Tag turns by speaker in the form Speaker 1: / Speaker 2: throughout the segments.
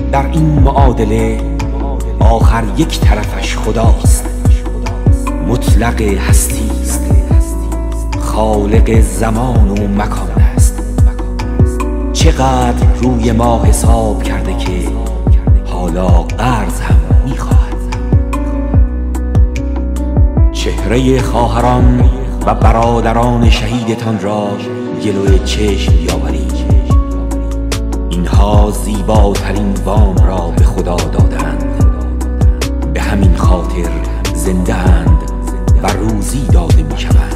Speaker 1: در این معادله آخر یک طرفش خداست، مطلق هستی است، خالق زمان و مکان است. چقدر روی ما حساب کرده که حالا قرض هم میخواهد. چهره خواهران و برادران شهیدتان را جلوی چشم بیاورید. اینها زیباترین وام را به خدا دادند، به همین خاطر زنده اند و روزی داده می شوند.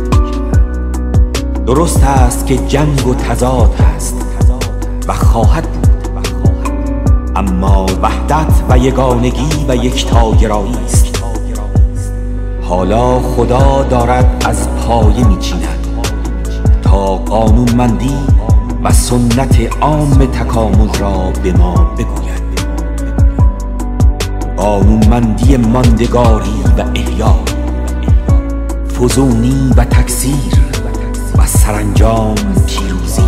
Speaker 1: درست است که جنگ و تضاد هست و خواهد بود، اما وحدت و یگانگی و یکتاگرایی است. حالا خدا دارد از پایه می چیند تا قانونمندی و سنت عام تکامل را به ما بگوید. قانونمندی ماندگاری و احیا، فزونی و تکثیر و سرانجام پیروزی.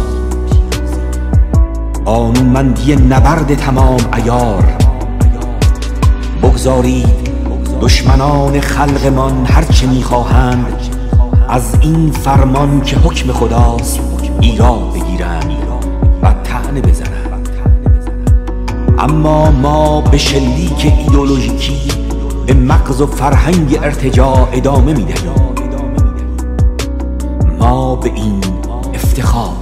Speaker 1: قانونمندی نبرد تمام عیار. بگذارید دشمنان خلقمان هرچه میخواهند از این فرمان که حکم خداست ایراد بگیرند و طعنه بزنند، اما ما به شلیک ایدئولوژیکی به مغز و فرهنگ ارتجاع ادامه میدهیم. ما به این افتخار